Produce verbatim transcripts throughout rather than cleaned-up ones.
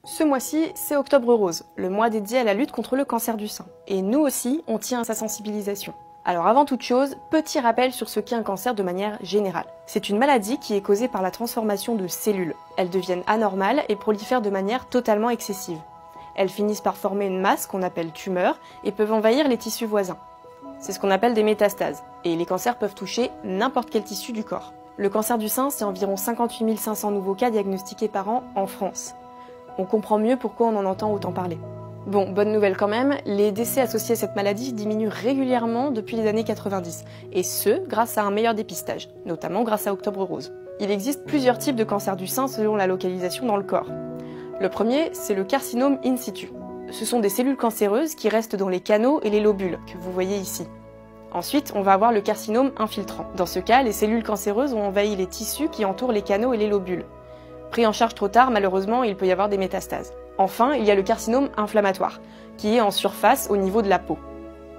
Ce mois-ci, c'est Octobre Rose, le mois dédié à la lutte contre le cancer du sein. Et nous aussi, on tient à sa sensibilisation. Alors avant toute chose, petit rappel sur ce qu'est un cancer de manière générale. C'est une maladie qui est causée par la transformation de cellules. Elles deviennent anormales et prolifèrent de manière totalement excessive. Elles finissent par former une masse qu'on appelle tumeur et peuvent envahir les tissus voisins. C'est ce qu'on appelle des métastases. Et les cancers peuvent toucher n'importe quel tissu du corps. Le cancer du sein, c'est environ cinquante-huit mille cinq cents nouveaux cas diagnostiqués par an en France. On comprend mieux pourquoi on en entend autant parler. Bon, bonne nouvelle quand même, les décès associés à cette maladie diminuent régulièrement depuis les années quatre-vingt-dix, et ce, grâce à un meilleur dépistage, notamment grâce à Octobre Rose. Il existe plusieurs types de cancer du sein selon la localisation dans le corps. Le premier, c'est le carcinome in situ. Ce sont des cellules cancéreuses qui restent dans les canaux et les lobules, que vous voyez ici. Ensuite, on va avoir le carcinome infiltrant. Dans ce cas, les cellules cancéreuses ont envahi les tissus qui entourent les canaux et les lobules. Pris en charge trop tard, malheureusement, il peut y avoir des métastases. Enfin, il y a le carcinome inflammatoire, qui est en surface au niveau de la peau.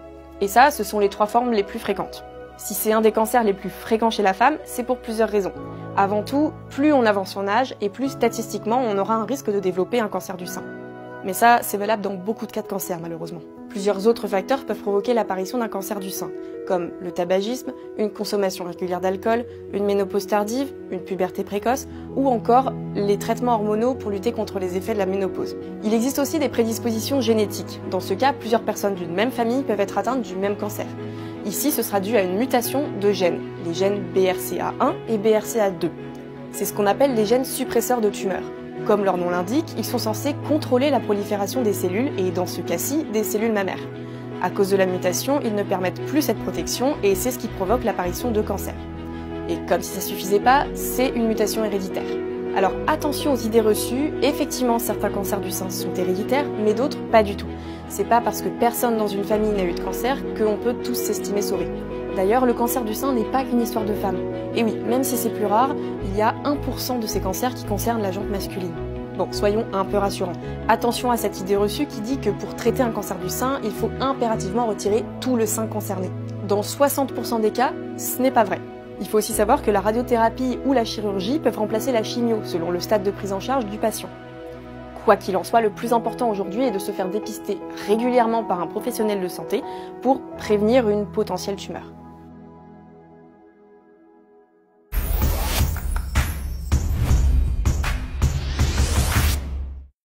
Et ça, ce sont les trois formes les plus fréquentes. Si c'est un des cancers les plus fréquents chez la femme, c'est pour plusieurs raisons. Avant tout, plus on avance en âge et plus statistiquement on aura un risque de développer un cancer du sein. Mais ça, c'est valable dans beaucoup de cas de cancer, malheureusement. Plusieurs autres facteurs peuvent provoquer l'apparition d'un cancer du sein, comme le tabagisme, une consommation régulière d'alcool, une ménopause tardive, une puberté précoce, ou encore les traitements hormonaux pour lutter contre les effets de la ménopause. Il existe aussi des prédispositions génétiques. Dans ce cas, plusieurs personnes d'une même famille peuvent être atteintes du même cancer. Ici, ce sera dû à une mutation de gènes, les gènes B R C A un et B R C A deux. C'est ce qu'on appelle les gènes suppresseurs de tumeurs. Comme leur nom l'indique, ils sont censés contrôler la prolifération des cellules et, dans ce cas-ci, des cellules mammaires. À cause de la mutation, ils ne permettent plus cette protection et c'est ce qui provoque l'apparition de cancers. Et comme si ça suffisait pas, c'est une mutation héréditaire. Alors attention aux idées reçues, effectivement certains cancers du sein sont héréditaires, mais d'autres pas du tout. C'est pas parce que personne dans une famille n'a eu de cancer qu'on peut tous s'estimer sauvés. D'ailleurs, le cancer du sein n'est pas qu'une histoire de femmes. Et oui, même si c'est plus rare, il y a un pour cent de ces cancers qui concernent la jante masculine. Bon, soyons un peu rassurants. Attention à cette idée reçue qui dit que pour traiter un cancer du sein, il faut impérativement retirer tout le sein concerné. Dans soixante pour cent des cas, ce n'est pas vrai. Il faut aussi savoir que la radiothérapie ou la chirurgie peuvent remplacer la chimio, selon le stade de prise en charge du patient. Quoi qu'il en soit, le plus important aujourd'hui est de se faire dépister régulièrement par un professionnel de santé pour prévenir une potentielle tumeur.